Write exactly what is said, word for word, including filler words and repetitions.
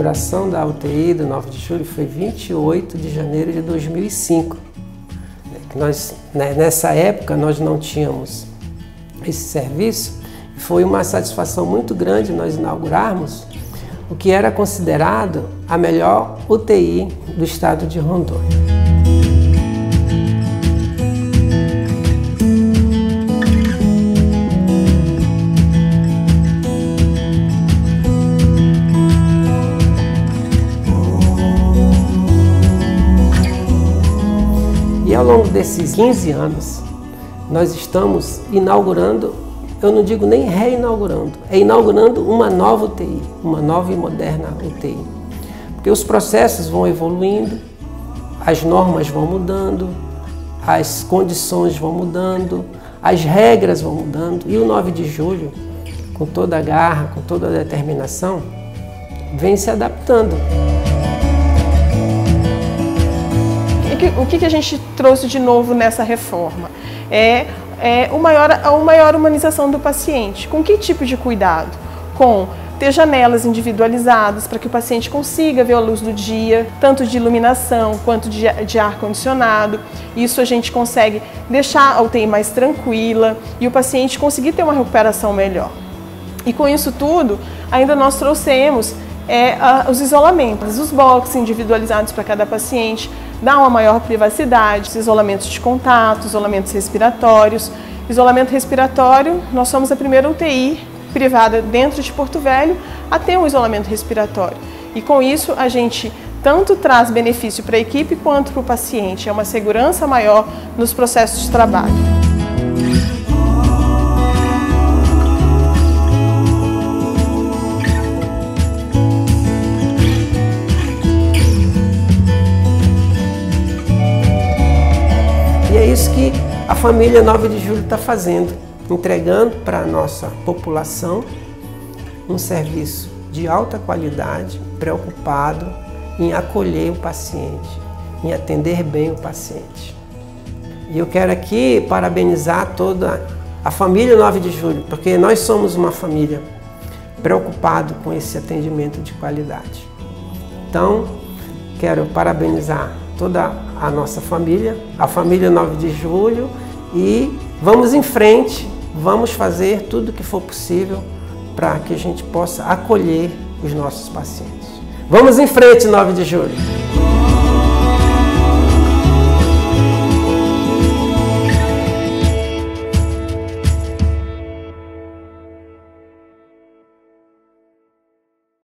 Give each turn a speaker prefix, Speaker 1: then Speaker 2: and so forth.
Speaker 1: inauguração da U T I do nove de julho foi vinte e oito de janeiro de dois mil e cinco. Nós, né, nessa época nós não tínhamos esse serviço. Foi uma satisfação muito grande nós inaugurarmos o que era considerado a melhor U T I do estado de Rondônia. E ao longo desses quinze anos, nós estamos inaugurando, eu não digo nem reinaugurando, é inaugurando uma nova U T I, uma nova e moderna U T I. Porque os processos vão evoluindo, as normas vão mudando, as condições vão mudando, as regras vão mudando, e o nove de julho, com toda a garra, com toda a determinação, vem se adaptando.
Speaker 2: O que a gente trouxe de novo nessa reforma? É, é o maior, a maior humanização do paciente. Com que tipo de cuidado? Com ter janelas individualizadas para que o paciente consiga ver a luz do dia, tanto de iluminação quanto de, de ar-condicionado. Isso a gente consegue deixar a U T I mais tranquila e o paciente conseguir ter uma recuperação melhor. E com isso tudo, ainda nós trouxemos é, a, os isolamentos, os boxes individualizados para cada paciente, dá uma maior privacidade, isolamentos de contato, isolamentos respiratórios. Isolamento respiratório, nós somos a primeira U T I privada dentro de Porto Velho a ter um isolamento respiratório. E com isso a gente tanto traz benefício para a equipe quanto para o paciente, é uma segurança maior nos processos de trabalho.
Speaker 1: E é isso que a família nove de julho está fazendo, entregando para a nossa população um serviço de alta qualidade, preocupado em acolher o paciente, em atender bem o paciente. E eu quero aqui parabenizar toda a família nove de julho, porque nós somos uma família preocupada com esse atendimento de qualidade. Então, quero parabenizar toda a nossa família, a família nove de julho, e vamos em frente, vamos fazer tudo o que for possível para que a gente possa acolher os nossos pacientes. Vamos em frente, nove de julho!